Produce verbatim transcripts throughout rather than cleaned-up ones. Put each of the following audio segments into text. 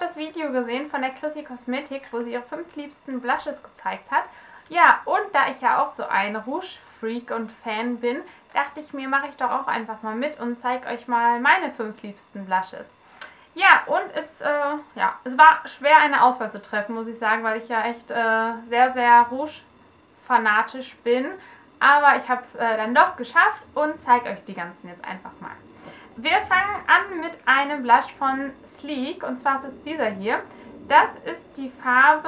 das Video gesehen von der Chrissy Cosmetics, wo sie ihre fünf liebsten Blushes gezeigt hat. Ja, und da ich ja auch so ein Rouge-Freak und Fan bin, dachte ich mir, mache ich doch auch einfach mal mit und zeige euch mal meine fünf liebsten Blushes. Ja, und es, äh, ja, es war schwer, eine Auswahl zu treffen, muss ich sagen, weil ich ja echt äh, sehr, sehr Rouge-fanatisch bin. Aber ich habe es äh, dann doch geschafft und zeige euch die ganzen jetzt einfach mal. Wir fangen an mit einem Blush von Sleek, und zwar ist es dieser hier. Das ist die Farbe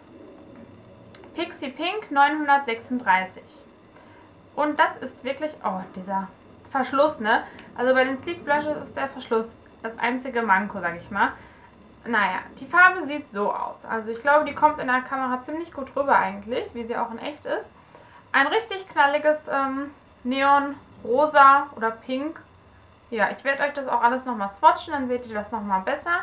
Pixie Pink neunhundertsechsunddreißig. Und das ist wirklich, oh, dieser Verschluss, ne? Also bei den Sleek Blushes ist der Verschluss das einzige Manko, sag ich mal. Naja, die Farbe sieht so aus. Also ich glaube, die kommt in der Kamera ziemlich gut rüber eigentlich, wie sie auch in echt ist. Ein richtig knalliges ähm, Neon-Rosa oder Pink. Ja, ich werde euch das auch alles nochmal swatchen, dann seht ihr das nochmal besser.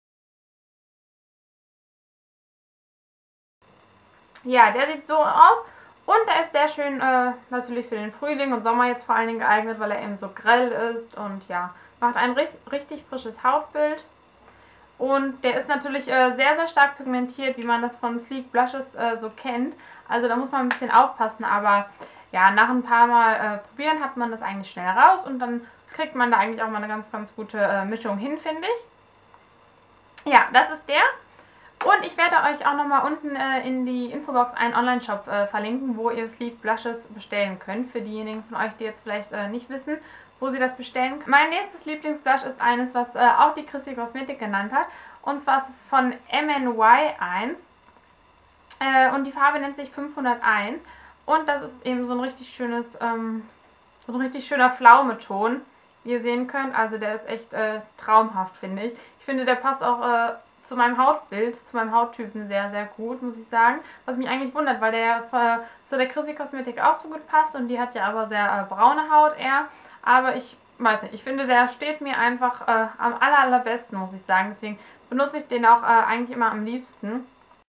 Ja, der sieht so aus und der ist sehr schön äh, natürlich für den Frühling und Sommer jetzt vor allen Dingen geeignet, weil er eben so grell ist und ja, macht ein richtig frisches Hautbild. Und der ist natürlich äh, sehr, sehr stark pigmentiert, wie man das von Sleek Blushes äh, so kennt. Also da muss man ein bisschen aufpassen, aber ja, nach ein paar Mal äh, probieren hat man das eigentlich schnell raus und dann kriegt man da eigentlich auch mal eine ganz, ganz gute äh, Mischung hin, finde ich. Ja, das ist der. Und ich werde euch auch nochmal unten äh, in die Infobox einen Online-Shop äh, verlinken, wo ihr Sleek Blushes bestellen könnt. Für diejenigen von euch, die jetzt vielleicht äh, nicht wissen, wo sie das bestellen können. Mein nächstes Lieblingsblush ist eines, was äh, auch die Chrissy Cosmetics genannt hat. Und zwar ist es von M N Y eins. Äh, und die Farbe nennt sich fünfhunderteins. Und das ist eben so ein richtig schönes, ähm, so ein richtig schöner Pflaumeton, wie ihr sehen könnt. Also der ist echt äh, traumhaft, finde ich. Ich finde, der passt auch äh, zu meinem Hautbild, zu meinem Hauttypen sehr, sehr gut, muss ich sagen. Was mich eigentlich wundert, weil der äh, zu der Chrissy Cosmetics auch so gut passt. Und die hat ja aber sehr äh, braune Haut eher. Aber ich weiß nicht, ich finde, der steht mir einfach äh, am aller, allerbesten, muss ich sagen. Deswegen benutze ich den auch äh, eigentlich immer am liebsten.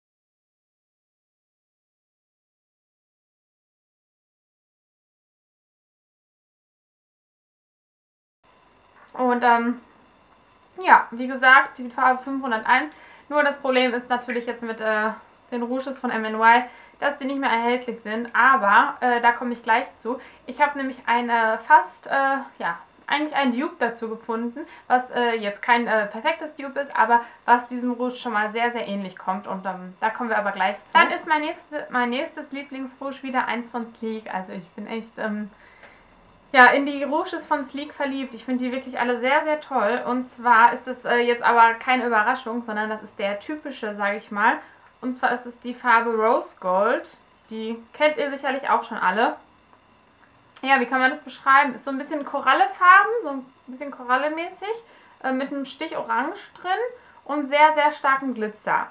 Und ähm, ja, wie gesagt, die Farbe fünfhunderteins. Nur das Problem ist natürlich jetzt mit äh, den Rouges von M N Y, dass die nicht mehr erhältlich sind. Aber äh, da komme ich gleich zu. Ich habe nämlich eine fast, äh, ja, eigentlich ein Dupe dazu gefunden, was äh, jetzt kein äh, perfektes Dupe ist, aber was diesem Rouge schon mal sehr, sehr ähnlich kommt. Und ähm, da kommen wir aber gleich zu. Dann ist mein, nächste, mein nächstes Lieblingsrouge wieder eins von Sleek. Also ich bin echt ähm, ja, in die Rouges von Sleek verliebt. Ich finde die wirklich alle sehr, sehr toll. Und zwar ist es äh, jetzt aber keine Überraschung, sondern das ist der typische, sage ich mal. Und zwar ist es die Farbe Rose Gold. Die kennt ihr sicherlich auch schon alle. Ja, wie kann man das beschreiben? Ist so ein bisschen Korallefarben, so ein bisschen Korallemäßig, äh, mit einem Stich Orange drin und sehr, sehr starken Glitzer.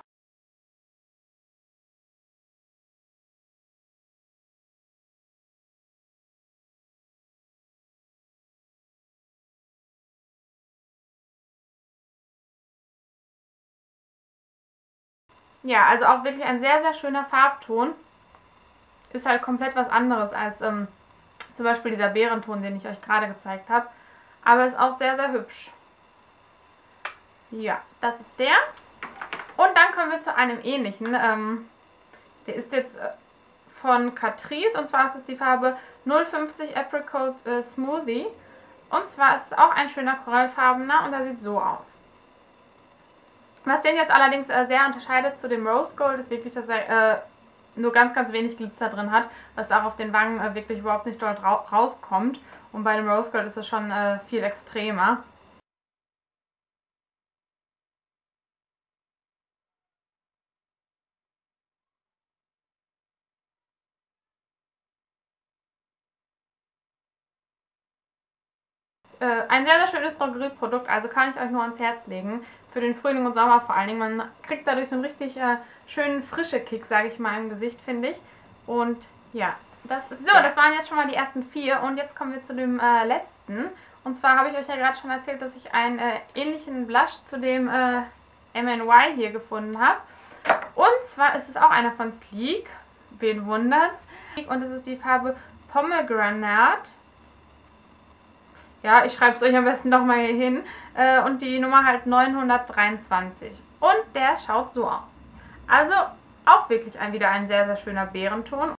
Ja, also auch wirklich ein sehr, sehr schöner Farbton. Ist halt komplett was anderes als ähm, zum Beispiel dieser Beerenton, den ich euch gerade gezeigt habe. Aber ist auch sehr, sehr hübsch. Ja, das ist der. Und dann kommen wir zu einem ähnlichen. Ähm, der ist jetzt äh, von Catrice, und zwar ist es die Farbe null fünfzig Apricot äh, Smoothie. Und zwar ist es auch ein schöner korallfarbener und der sieht so aus. Was den jetzt allerdings äh, sehr unterscheidet zu dem Rose Gold, ist wirklich, dass er äh, nur ganz, ganz wenig Glitzer drin hat, was auch auf den Wangen äh, wirklich überhaupt nicht dort ra rauskommt. Und bei dem Rose Gold ist es schon äh, viel extremer. Äh, ein sehr, sehr schönes Drogerieprodukt, also kann ich euch nur ans Herz legen. Für den Frühling und Sommer vor allen Dingen. Man kriegt dadurch so einen richtig äh, schönen frische Kick, sage ich mal, im Gesicht, finde ich. Und ja, das ist so. Das waren jetzt schon mal die ersten vier und jetzt kommen wir zu dem äh, letzten. Und zwar habe ich euch ja gerade schon erzählt, dass ich einen äh, ähnlichen Blush zu dem äh, M N Y hier gefunden habe. Und zwar ist es auch einer von Sleek. Wen wundert's? Und es ist die Farbe Pomegranate. Ja, ich schreibe es euch am besten noch mal hier hin. Äh, und die Nummer halt neunhundertdreiundzwanzig. Und der schaut so aus. Also auch wirklich ein, wieder ein sehr, sehr schöner Beerenton.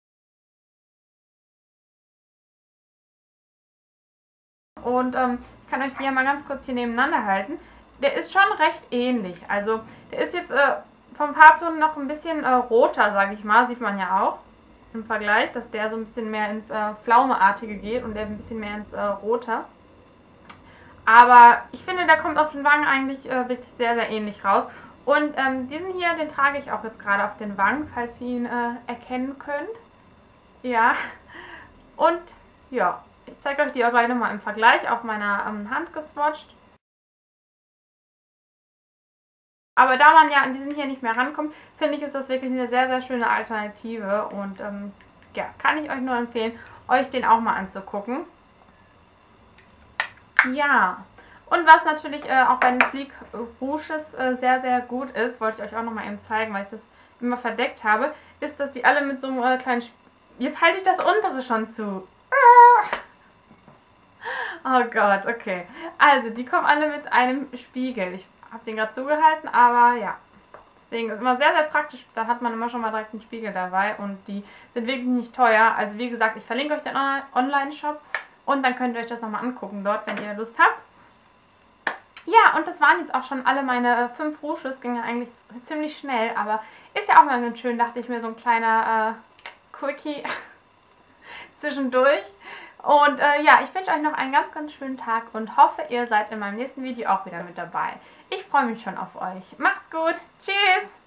Und ähm, ich kann euch die ja mal ganz kurz hier nebeneinander halten. Der ist schon recht ähnlich. Also der ist jetzt äh, vom Farbton noch ein bisschen äh, roter, sage ich mal. Sieht man ja auch im Vergleich, dass der so ein bisschen mehr ins äh, Pflaumeartige geht und der ein bisschen mehr ins äh, Rote. Aber ich finde, der kommt auf den Wangen eigentlich äh, wirklich sehr, sehr ähnlich raus. Und ähm, diesen hier, den trage ich auch jetzt gerade auf den Wangen, falls ihr ihn äh, erkennen könnt. Ja. Und ja, ich zeige euch die auch gleich nochmal im Vergleich auf meiner ähm, Hand geswatcht. Aber da man ja an diesen hier nicht mehr rankommt, finde ich, ist das wirklich eine sehr, sehr schöne Alternative. Und ähm, ja, kann ich euch nur empfehlen, euch den auch mal anzugucken. Ja, und was natürlich äh, auch bei den Sleek Rouges äh, sehr, sehr gut ist, wollte ich euch auch nochmal eben zeigen, weil ich das immer verdeckt habe, ist, dass die alle mit so einem äh, kleinen... Sp Jetzt halte ich das untere schon zu. Oh Gott, okay. Also, die kommen alle mit einem Spiegel. Ich habe den gerade zugehalten, aber ja. Deswegen ist es immer sehr, sehr praktisch. Da hat man immer schon mal direkt einen Spiegel dabei und die sind wirklich nicht teuer. Also, wie gesagt, ich verlinke euch den Online-Shop. Und dann könnt ihr euch das nochmal angucken dort, wenn ihr Lust habt. Ja, und das waren jetzt auch schon alle meine äh, fünf Rouges. Ging ja eigentlich ziemlich schnell, aber ist ja auch mal ganz schön, dachte ich mir, so ein kleiner äh, Quickie zwischendurch. Und äh, ja, ich wünsche euch noch einen ganz, ganz schönen Tag und hoffe, ihr seid in meinem nächsten Video auch wieder mit dabei. Ich freue mich schon auf euch. Macht's gut. Tschüss.